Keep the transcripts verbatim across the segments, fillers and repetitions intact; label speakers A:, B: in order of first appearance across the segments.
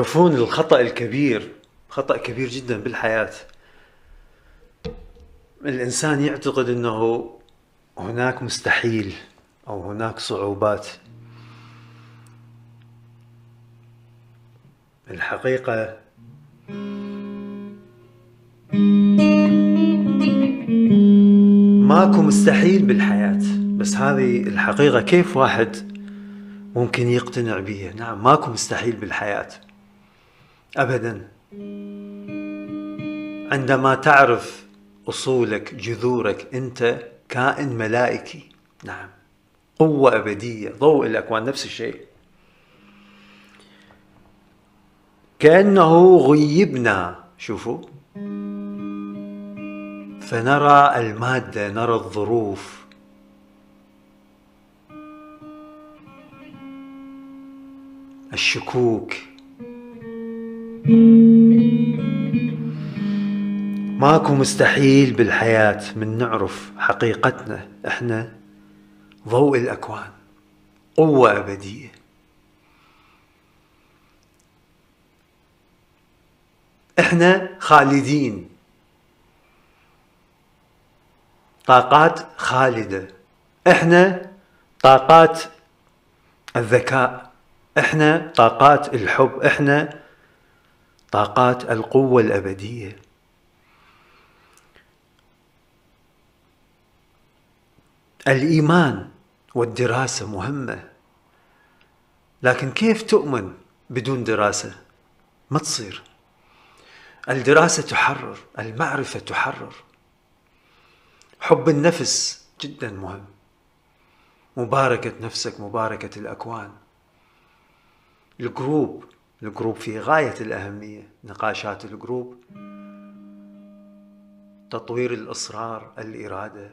A: تعرفون الخطأ الكبير، خطأ كبير جدا بالحياة، الإنسان يعتقد أنه هناك مستحيل أو هناك صعوبات. الحقيقة ماكو مستحيل بالحياة، بس هذه الحقيقة كيف واحد ممكن يقتنع بيها؟ نعم، ماكو مستحيل بالحياة أبدا. عندما تعرف أصولك، جذورك، أنت كائن ملائكي، نعم، قوة أبدية، ضوء الأكوان، نفس الشيء. كأنه غيبنا، شوفوا، فنرى المادة، نرى الظروف. الشكوك. ماكو مستحيل بالحياة من نعرف حقيقتنا، احنا ضوء الأكوان، قوة أبدية. احنا خالدين، طاقات خالدة. احنا طاقات الذكاء، احنا طاقات الحب، احنا طاقات القوة الأبدية. الإيمان والدراسة مهمة، لكن كيف تؤمن بدون دراسة؟ ما تصير. الدراسة تحرر، المعرفة تحرر. حب النفس جدا مهم، مباركة نفسك، مباركة الأكوان. الجروب، الجروب في غاية الأهمية، نقاشات الجروب، تطوير الإصرار، الإرادة.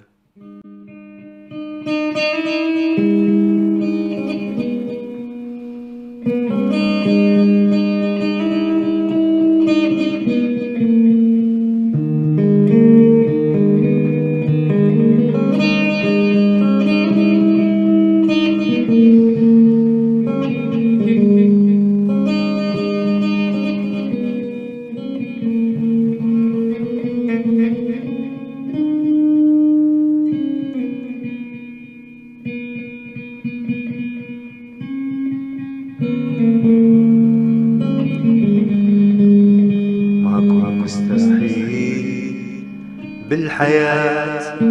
A: ماكو مستحيل بالحياة،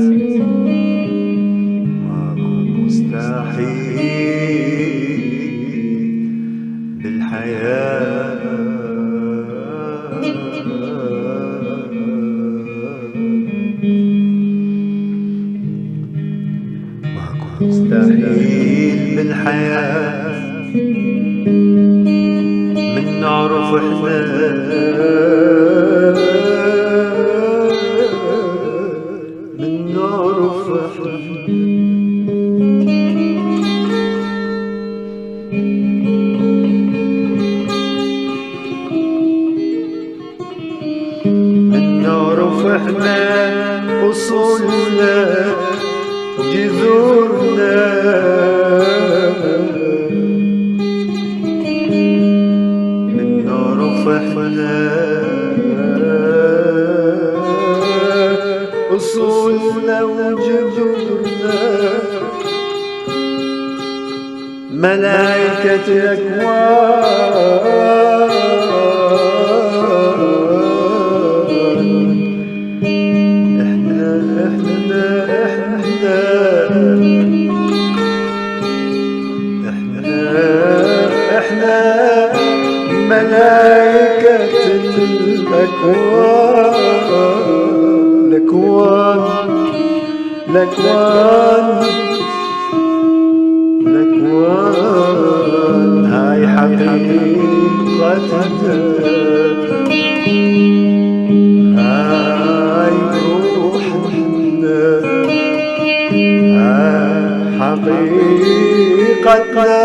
A: ماكو مستحيل بالحياة. ماكو مستحيل بالحياة من نعرف احنا، من نعرف احنا. من نعرف احنا اصولنا، جذورنا. أصولنا وجذورنا، ملائكة الأكوان. إحنا إحنا إحنا إحنا إحنا ملائكة الأكوان، الأكوان، الأكوان، الأكوان. هاي حقيقتنا، هاي روحنا، هاي حقيقتنا،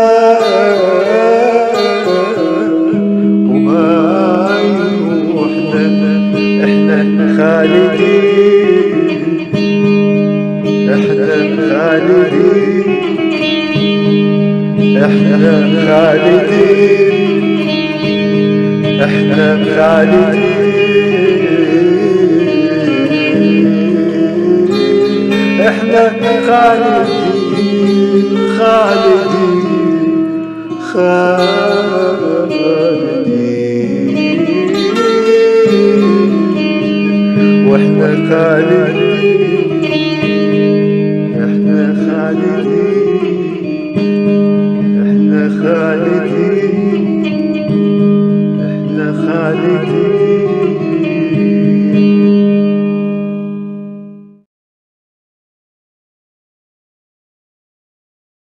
A: وهاي روحنا. احنا خالدين، احنا خالدين، احنا خالدين احنا خالدين، احنا خالدين خالدين خالدين، واحنا خالدين، احنا خالدين، احنا خالدين، احنا خالدين.